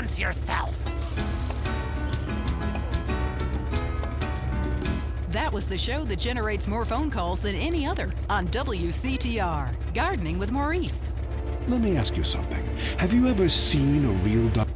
announce yourself. That was the show that generates more phone calls than any other on WCTR. Gardening with Maurice. Let me ask you something. Have you ever seen a real duck?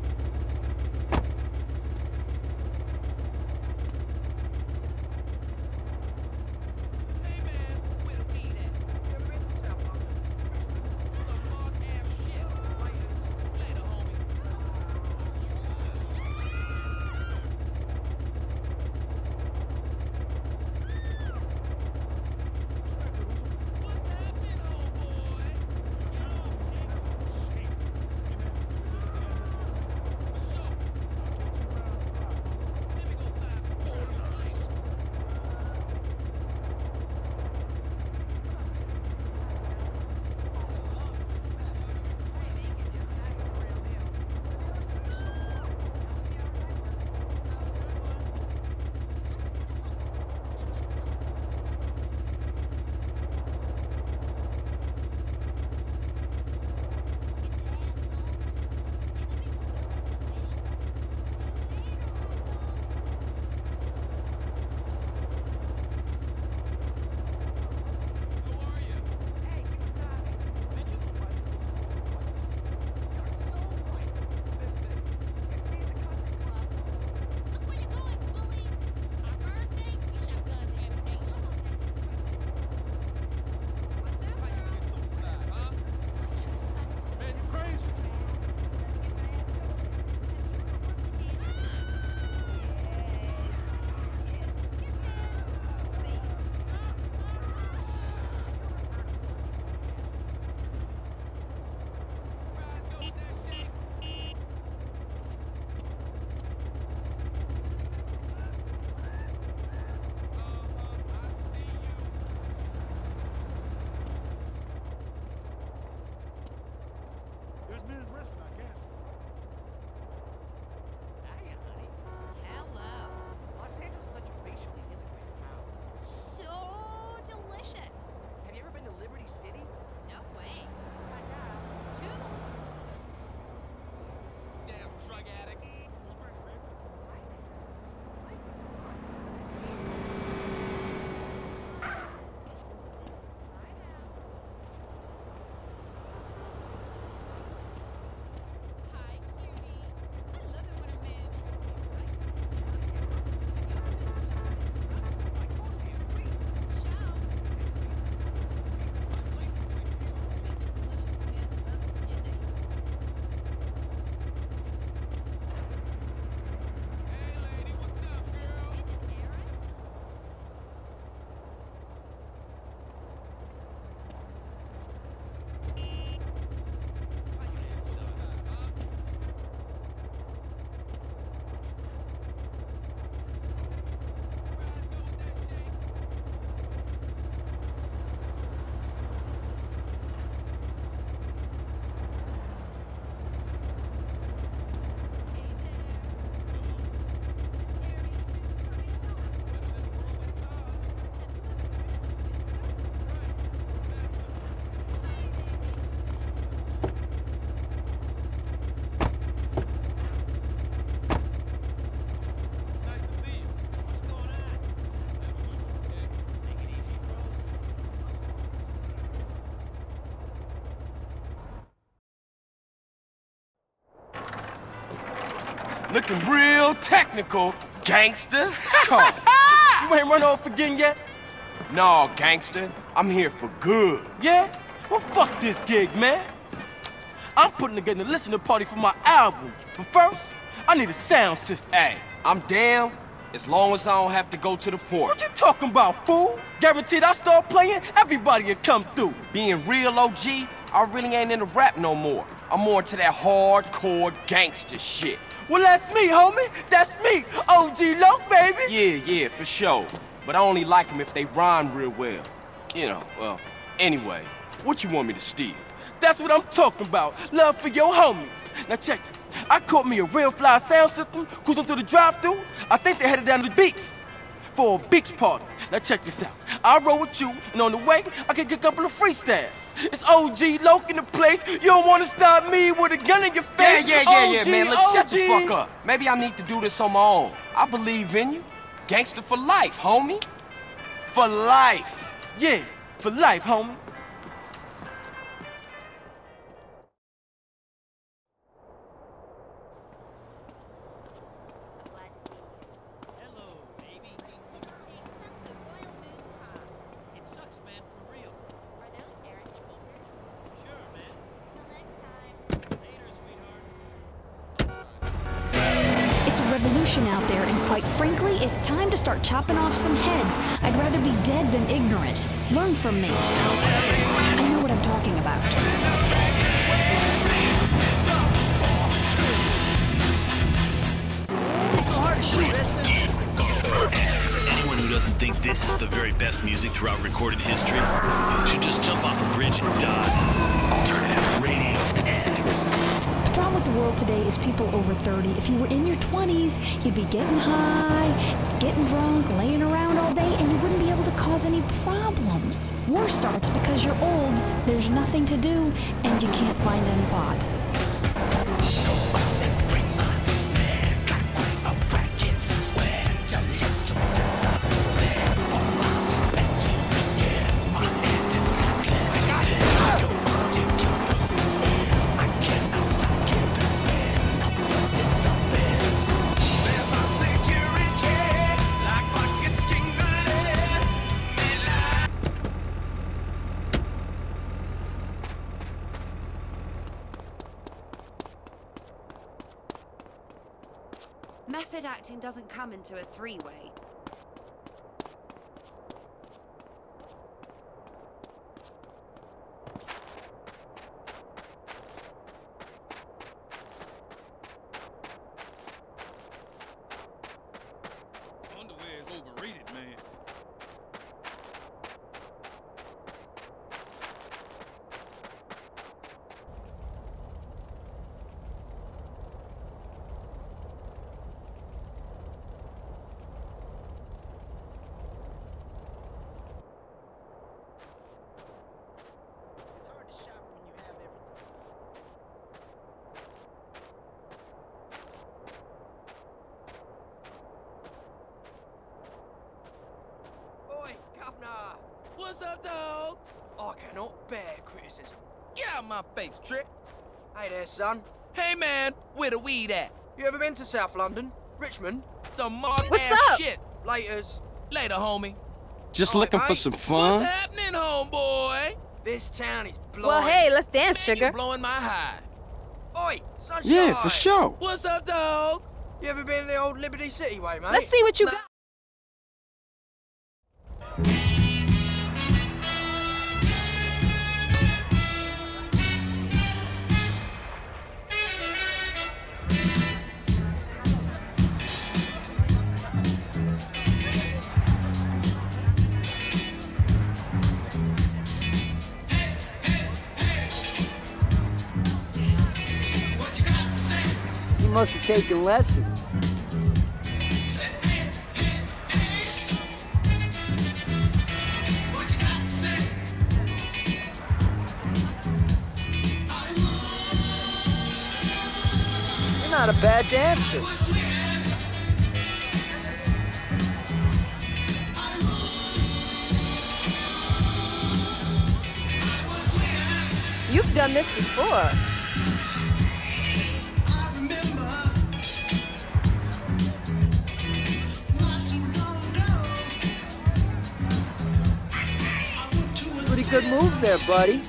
Looking real technical, gangster. Carl, you ain't run off again yet? No, gangster. I'm here for good. Yeah? Well, fuck this gig, man. I'm putting together a listening party for my album. But first, I need a sound system. Hey, I'm down as long as I don't have to go to the port. What you talking about, fool? Guaranteed I start playing, everybody will come through. Being real OG, I really ain't into rap no more. I'm more into that hardcore gangster shit. Well, that's me, homie. That's me. OG Loc, baby. Yeah, for sure. But I only like them if they rhyme real well. You know, well, anyway, what you want me to steal? That's what I'm talking about. Love for your homies. Now check it. I caught me a real fly sound system cruising through the drive-thru. I think they headed down to the beach. for a beach party. Now check this out. I'll roll with you, and on the way, I can get a couple of freestyles. It's OG Loke in the place. You don't want to stop me with a gun in your face. Yeah, OG, man. Look, shut the OG. fuck up. Maybe I need to do this on my own. I believe in you. Gangster for life, homie. For life. Yeah, for life, homie. It's a revolution out there, and quite frankly, it's time to start chopping off some heads. I'd rather be dead than ignorant. Learn from me. I know what I'm talking about. Anyone who doesn't think this is the very best music throughout recorded history should just jump off a bridge and die. Alternative Radio X. The problem with the world today is people over 30. If you were in your 20s, you'd be getting high, getting drunk, laying around all day, and you wouldn't be able to cause any problems. War starts because you're old, there's nothing to do, and you can't find any pot. Method acting doesn't come into a three-way. Underwear is overrated, man. Governor! What's up, dog? I cannot bear criticism. Get out of my face, Trick. Hey there, son. Hey, man, where the weed at? You ever been to South London? Richmond? Some modern ass shit. Laters. Later, homie. Just looking for some fun? What's happening, homeboy? This town is blowing. Well, hey, let's dance, Man, sugar. you're blowing my high. Oi, sunshine. Yeah, for sure. What's up, dog? You ever been to the old Liberty City way, mate? Let's see what you got. You must have taken lessons. You're not a bad dancer. You've done this before. Pretty good moves there, buddy.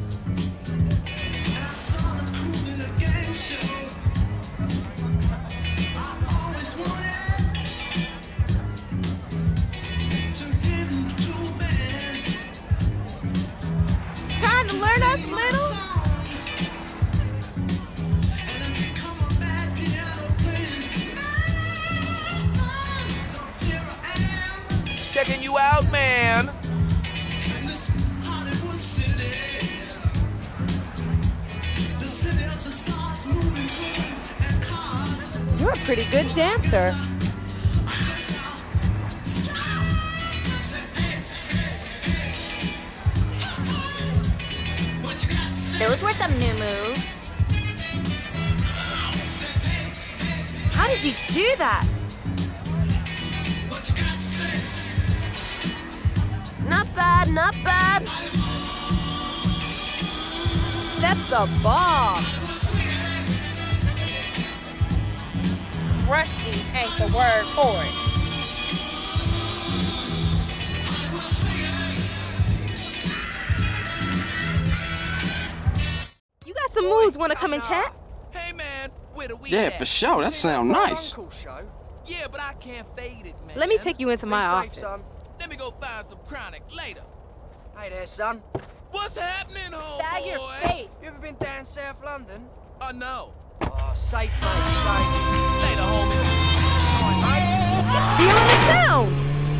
Trying to learn us little? Checking you out, man. You're a pretty good dancer. Those were some new moves. How did he do that? Not bad, not bad. That's a bomb. Rusty ain't the word for it. You got some moves, wanna come and chat? Hey man, where the weed Yeah, at? for sure. That sound nice. Uncle show? Yeah, but I can't fade it, man. Let me take you into my Be office. safe, son. Let me go find some chronic later. Hey there, son. What's happening, homeboy? Bag your face. You ever been down South London? No. Oh, safe, mate, safe. Later, homie. All right, mate. Feeling the sound.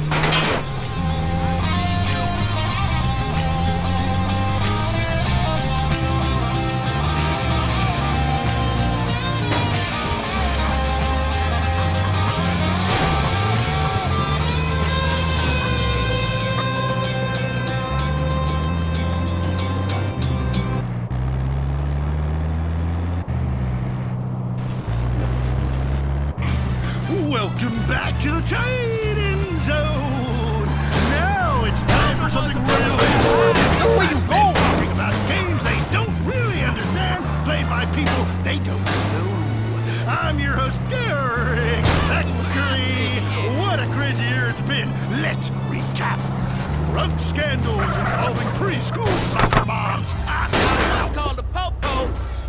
Welcome back to the Trading Zone. Now it's time for something real important. Where you go? Talking about games they don't really understand, played by people they don't know. I'm your host, Derek Thackeray. What a crazy year it's been. Let's recap. Drug scandals involving preschool soccer moms. That's called a po-po.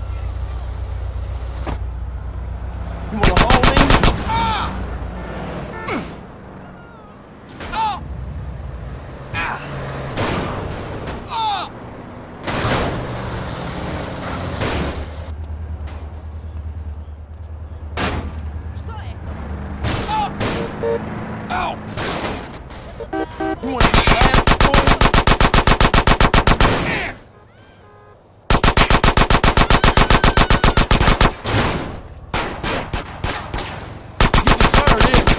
You wanna hold me? Ow! You want to slap, boy? You deserve this.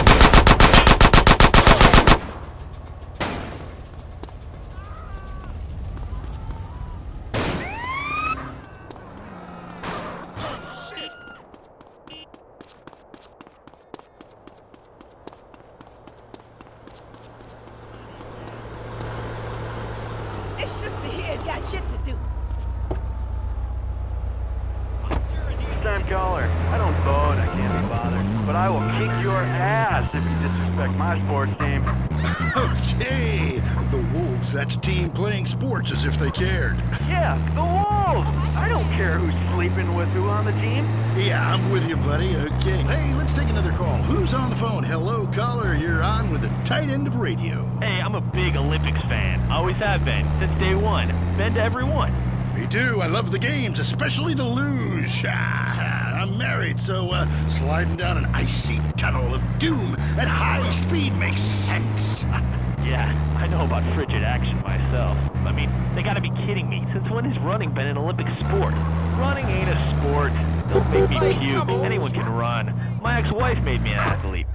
This sister here got shit to do. Time caller. I don't vote, I can't be bothered. But I will kick your ass if you disrespect my sports team. Okay, the Wolves, that's a team playing sports as if they cared. Yeah, the Wolves! I don't care who's sleeping with who on the team. Yeah, I'm with you, buddy. Okay. Hey, let's take another call. Who's on the phone? Hello, caller. You're on with the tight end of radio. Hey, I'm a big Olympics fan. Always have been, since day one. Been to every one. Me too. I love the games, especially the luge. I'm married, so sliding down an icy tunnel of doom at high speed makes sense. Yeah, I know about frigid action myself. I mean, they gotta be kidding me. Since when has running been an Olympic sport? Running ain't a sport. Don't make me puke. Anyone can run. My ex-wife made me an athlete.